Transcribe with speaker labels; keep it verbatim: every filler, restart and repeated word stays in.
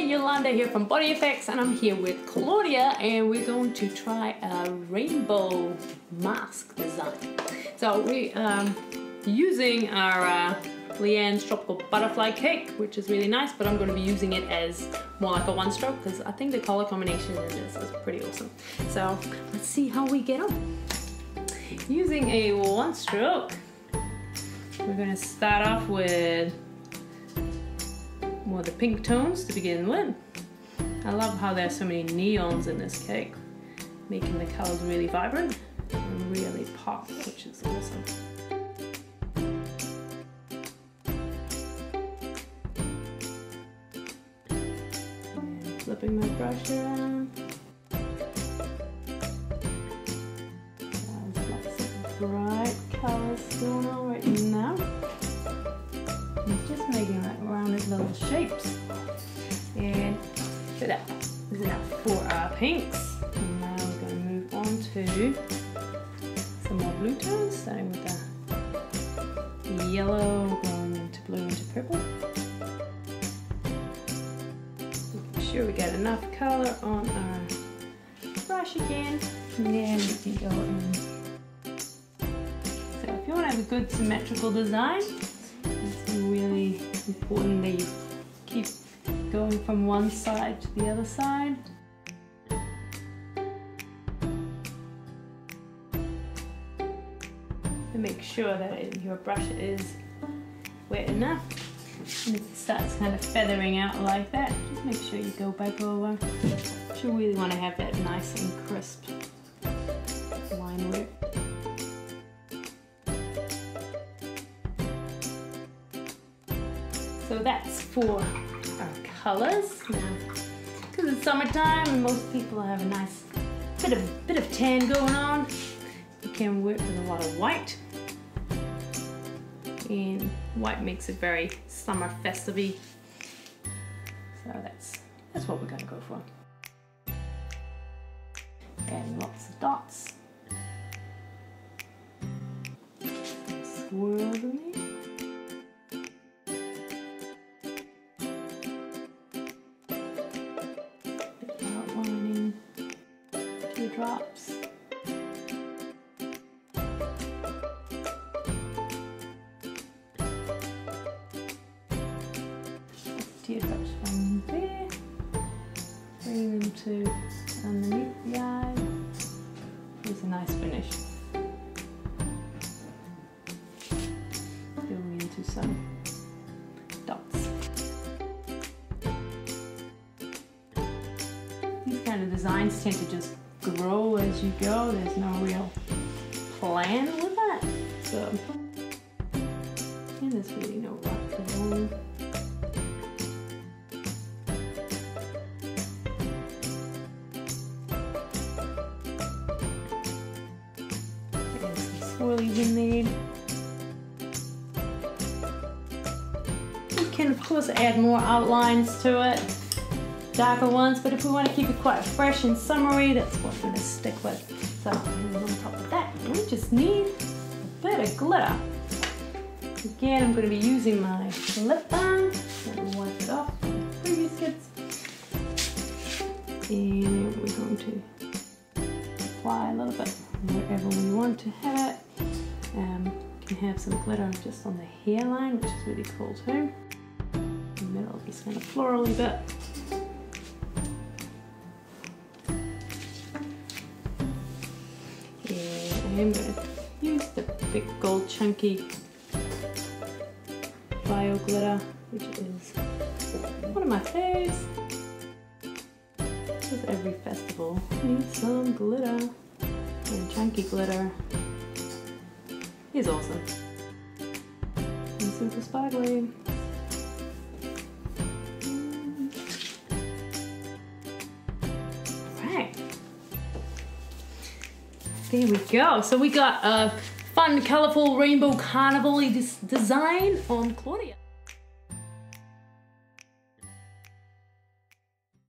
Speaker 1: Yolanda here from Body Effects, and I'm here with Claudia, and we're going to try a rainbow mask design. So we um using our uh, Leanne's Tropical Butterfly Cake, which is really nice, but I'm going to be using it as more like a one stroke because I think the color combination in this is pretty awesome. So let's see how we get on. Using a one stroke, we're going to start off with more of the pink tones to begin with. I love how there's so many neons in this cake, making the colors really vibrant and really pop, which is awesome. And flipping my brush around. There's lots of bright colors going on right now. Just making like rounded little shapes. And so that is enough for our pinks. And now we're going to move on to some more blue tones, starting with the yellow, going into blue, into purple. Make sure we get enough color on our brush again, and then we can go in. So if you want to have a good symmetrical design, it's really important that you keep going from one side to the other side. And make sure that it, your brush is wet enough. And if it starts kind of feathering out like that, just make sure you go back over. You really want to have that nice and crisp line work. So that's for our colors. Now, because it's summertime and most people have a nice bit of bit of tan going on, you can work with a lot of white. And white makes it very summer festive-y. So that's that's what we're going to go for. And lots of dots. Swirl them in. Drops. Teardrops from there. Bring them to underneath the eye. Here's a nice finish. Going into some dots. These kind of designs tend to just grow as you go. There's no real plan with that. So, and there's really no right to wrong. And some swirlies in there. You can of course add more outlines to it, darker ones, but if we want to keep it quite fresh and summery, that's what we're going to stick with. So on top of that, we just need a bit of glitter. Again, I'm going to be using my lip balm. Let me wipe it off from the previous kits. And we're going to apply a little bit wherever we want to have it. Um, you can have some glitter just on the hairline, which is really cool too. In the middle, just kind of florally bit. I'm going to use the big gold chunky bio glitter, which is one of my faves. With every festival, need some glitter, and chunky glitter is awesome and super sparkly. There we go. So we got a fun, colorful rainbow carnival design on Claudia.